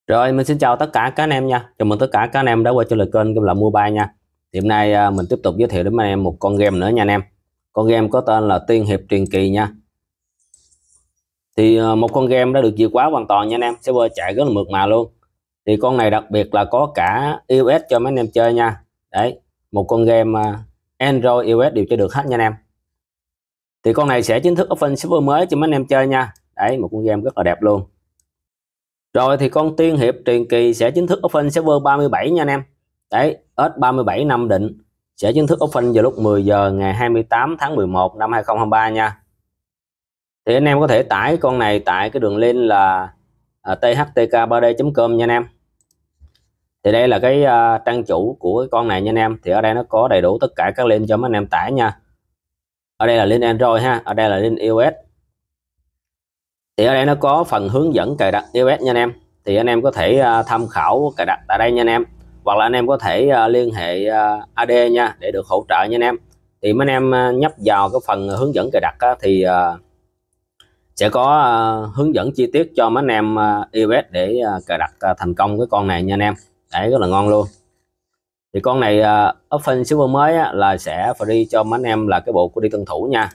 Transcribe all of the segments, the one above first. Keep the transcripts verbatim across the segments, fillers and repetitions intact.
Rồi mình xin chào tất cả các anh em nha. Chào mừng tất cả các anh em đã quay trở lại kênh Game Lạ Mobile nha. Thì hôm nay à, mình tiếp tục giới thiệu đến anh em một con game nữa nha anh em. Con game có tên là Tiên Hiệp Truyền Kỳ nha. Thì à, một con game đã được vượt quá hoàn toàn nha anh em. Server chạy rất là mượt mà luôn. Thì con này đặc biệt là có cả iOS cho mấy anh em chơi nha. Đấy, một con game à, Android, iOS đều chơi được hết nha anh em. Thì con này sẽ chính thức open server mới cho mấy anh em chơi nha. Đấy, một con game rất là đẹp luôn. Rồi thì con Tiên Hiệp Truyền Kỳ sẽ chính thức open server ba mươi bảy nha anh em. Đấy, ét ba mươi bảy Nam Định sẽ chính thức open vào lúc mười giờ ngày hai mươi tám tháng mười một năm hai nghìn không trăm hai mươi ba nha. Thì anh em có thể tải con này tại cái đường link là uh, t h t k ba d chấm com nha anh em. Thì đây là cái uh, trang chủ của cái con này nha anh em. Thì ở đây nó có đầy đủ tất cả các link cho mấy anh em tải nha. Ở đây là link Android ha, ở đây là link iOS. Thì ở đây nó có phần hướng dẫn cài đặt iOS nha anh em. Thì anh em có thể uh, tham khảo cài đặt tại đây nha anh em. Hoặc là anh em có thể uh, liên hệ uh, a đê nha để được hỗ trợ nha anh em. Thì mấy anh em uh, nhấp vào cái phần hướng dẫn cài đặt á, thì uh, sẽ có uh, hướng dẫn chi tiết cho mấy anh em uh, iOS để uh, cài đặt uh, thành công cái con này nha anh em. Đấy, rất là ngon luôn. Thì con này uh, open server mới á, là sẽ free cho mấy anh em là cái bộ của đi tân thủ nha.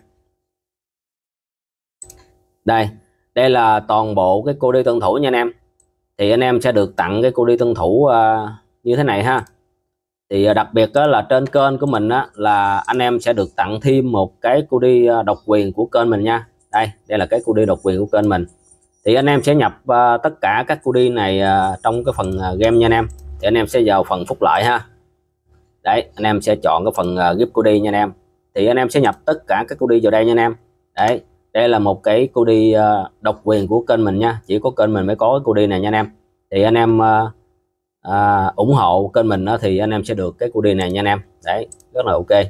Đây, đây là toàn bộ cái cô đi tân thủ nha anh em. Thì anh em sẽ được tặng cái cô đi tân thủ uh, như thế này ha. Thì uh, đặc biệt đó là trên kênh của mình á, là anh em sẽ được tặng thêm một cái cô đi uh, độc quyền của kênh mình nha. Đây, đây là cái cô đi độc quyền của kênh mình. Thì anh em sẽ nhập uh, tất cả các cô đi này uh, trong cái phần uh, game nha anh em. Thì anh em sẽ vào phần phúc lợi ha. Đấy, anh em sẽ chọn cái phần uh, gift cô đi nha anh em. Thì anh em sẽ nhập tất cả các cô đi vào đây nha anh em. Đấy, đây là một cái cô đi uh, độc quyền của kênh mình nha, chỉ có kênh mình mới có cái cô đi này nha anh em. Thì anh em uh, uh, ủng hộ kênh mình đó, thì anh em sẽ được cái cô đi này nha anh em. Đấy, rất là ok.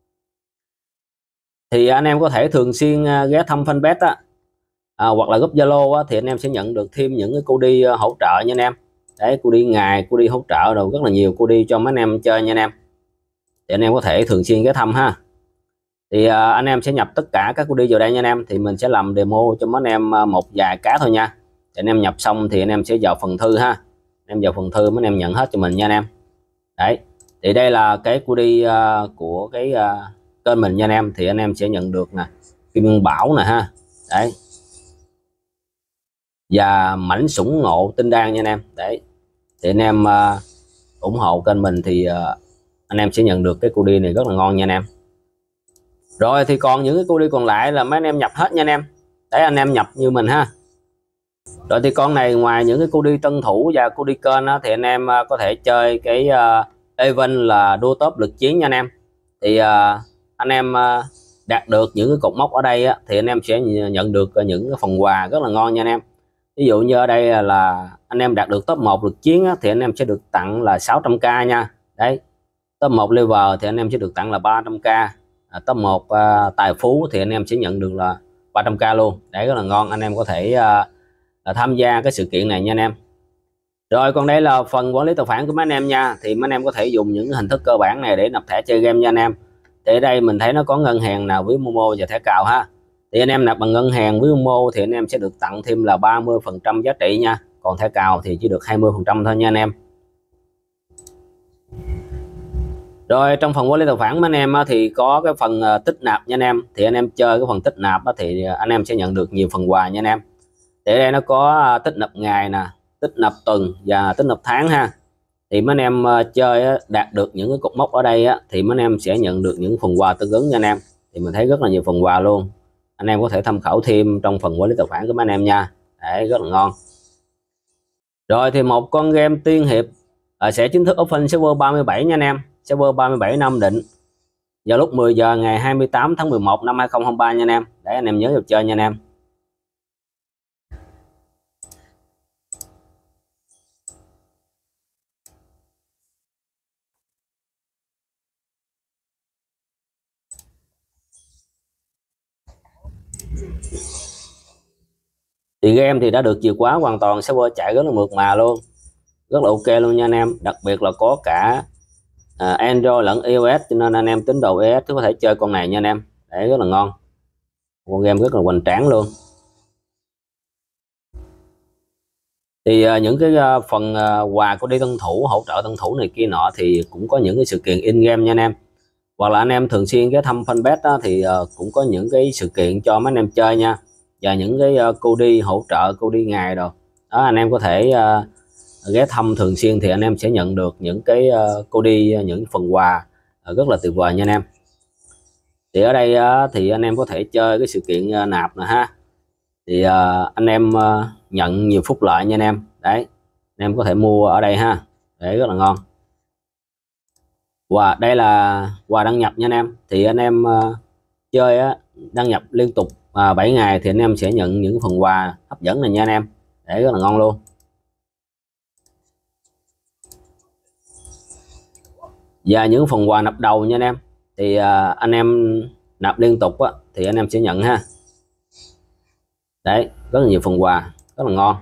Thì anh em có thể thường xuyên uh, ghé thăm fanpage á, à, hoặc là group Zalo á, thì anh em sẽ nhận được thêm những cái cô đi uh, hỗ trợ nha anh em. Đấy, cô đi ngày, cô đi hỗ trợ rồi rất là nhiều cô đi cho mấy anh em chơi nha anh em. Thì anh em có thể thường xuyên ghé thăm ha. Thì uh, anh em sẽ nhập tất cả các cô đi vào đây nha anh em. Thì mình sẽ làm demo cho mấy anh em uh, một vài cá thôi nha. Thì anh em nhập xong thì anh em sẽ vào phần thư ha. Anh em vào phần thư mấy anh em nhận hết cho mình nha anh em. Đấy, thì đây là cái cô đi uh, của cái uh, kênh mình nha anh em. Thì anh em sẽ nhận được nè, Kim Bảo nè ha. Đấy, và mảnh sủng ngộ tinh đan nha anh em. Đấy, thì anh em uh, ủng hộ kênh mình thì uh, anh em sẽ nhận được cái cô đi này rất là ngon nha anh em. Rồi thì còn những cái cô đi còn lại là mấy anh em nhập hết nha anh em. Đấy, anh em nhập như mình ha. Rồi thì con này ngoài những cái cô đi tân thủ và cô đi kênh á, thì anh em uh, có thể chơi cái uh, event là đua top lực chiến nha anh em. Thì uh, anh em uh, đạt được những cái cột mốc ở đây á, thì anh em sẽ nhận được những cái phần quà rất là ngon nha anh em. Ví dụ như ở đây là anh em đạt được top một lực chiến á, thì anh em sẽ được tặng là sáu trăm k nha. Đấy, top một level thì anh em sẽ được tặng là ba trăm k. À, top một uh, tài phú thì anh em sẽ nhận được là ba trăm k luôn. Đấy, rất là ngon, anh em có thể uh, tham gia cái sự kiện này nha anh em. Rồi còn đây là phần quản lý tài khoản của mấy anh em nha. Thì mấy anh em có thể dùng những hình thức cơ bản này để nạp thẻ chơi game nha anh em. Thì ở đây mình thấy nó có ngân hàng nào với Momo và thẻ cào ha. Thì anh em nạp bằng ngân hàng với Momo thì anh em sẽ được tặng thêm là ba mươi phần trăm giá trị nha. Còn thẻ cào thì chỉ được hai mươi phần trăm thôi nha anh em. Rồi trong phần quản lý tài khoản mấy anh em thì có cái phần tích nạp nha anh em. Thì anh em chơi cái phần tích nạp thì anh em sẽ nhận được nhiều phần quà nha anh em. Thì đây nó có tích nạp ngày nè, tích nạp tuần và tích nạp tháng ha. Thì mấy anh em chơi đạt được những cái cột mốc ở đây á, thì mấy anh em sẽ nhận được những phần quà tương ứng nha anh em. Thì mình thấy rất là nhiều phần quà luôn. Anh em có thể tham khảo thêm trong phần quản lý tài khoản của mấy anh em nha. Đấy, rất là ngon. Rồi thì một con game Tiên Hiệp sẽ chính thức open server ba mươi bảy nha anh em. Server ba mươi bảy Nam Định vào lúc mười giờ ngày hai mươi tám tháng mười một năm hai nghìn không trăm hai mươi ba nha anh em. Để anh em nhớ vào chơi nha anh em. Thì game thì đã được chìa khóa hoàn toàn, server chạy rất là mượt mà luôn, rất là ok luôn nha anh em. Đặc biệt là có cả à, Android lẫn iOS, cho nên anh em tín đồ iOS có thể chơi con này nha anh em. Đấy, rất là ngon, con game rất là hoành tráng luôn. Thì uh, những cái uh, phần uh, quà của đi tân thủ, hỗ trợ tân thủ này kia nọ thì cũng có những cái sự kiện in game nha anh em. Hoặc là anh em thường xuyên cái thăm fanpage đó thì uh, cũng có những cái sự kiện cho mấy anh em chơi nha. Và những cái uh, cô đi hỗ trợ, cô đi ngày rồi đó, anh em có thể uh, ghé thăm thường xuyên thì anh em sẽ nhận được những cái uh, cô đi, những phần quà uh, rất là tuyệt vời nha anh em. Thì ở đây uh, thì anh em có thể chơi cái sự kiện uh, nạp nè ha. Thì uh, anh em uh, nhận nhiều phúc lợi nha anh em. Đấy, anh em có thể mua ở đây ha, để rất là ngon. Và đây là quà đăng nhập nha anh em. Thì anh em uh, chơi á, đăng nhập liên tục uh, bảy ngày thì anh em sẽ nhận những phần quà hấp dẫn này nha anh em, để rất là ngon luôn. Và những phần quà nạp đầu nha anh em, thì uh, anh em nạp liên tục á, thì anh em sẽ nhận ha. Đấy, rất là nhiều phần quà rất là ngon.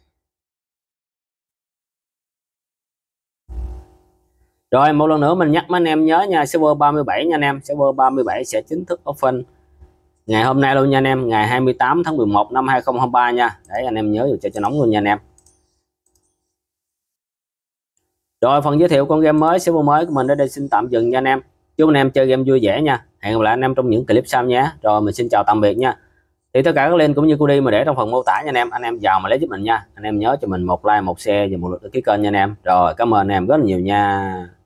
Rồi một lần nữa mình nhắc mấy anh em nhớ nha, server ba mươi bảy nha anh em, server ba mươi bảy sẽ chính thức open ngày hôm nay luôn nha anh em, ngày hai mươi tám tháng mười một năm hai không hai ba nha. Để anh em nhớ cho cho nóng luôn nha anh em. Rồi phần giới thiệu con game mới, server mới của mình ở đây xin tạm dừng nha anh em. Chúc anh em chơi game vui vẻ nha. Hẹn gặp lại anh em trong những clip sau nhé. Rồi mình xin chào tạm biệt nha. Thì tất cả các link cũng như cô đi mà để trong phần mô tả nha anh em. Anh em vào mà lấy giúp mình nha. Anh em nhớ cho mình một like, một share và một lượt đăng ký kênh nha anh em. Rồi cảm ơn anh em rất là nhiều nha.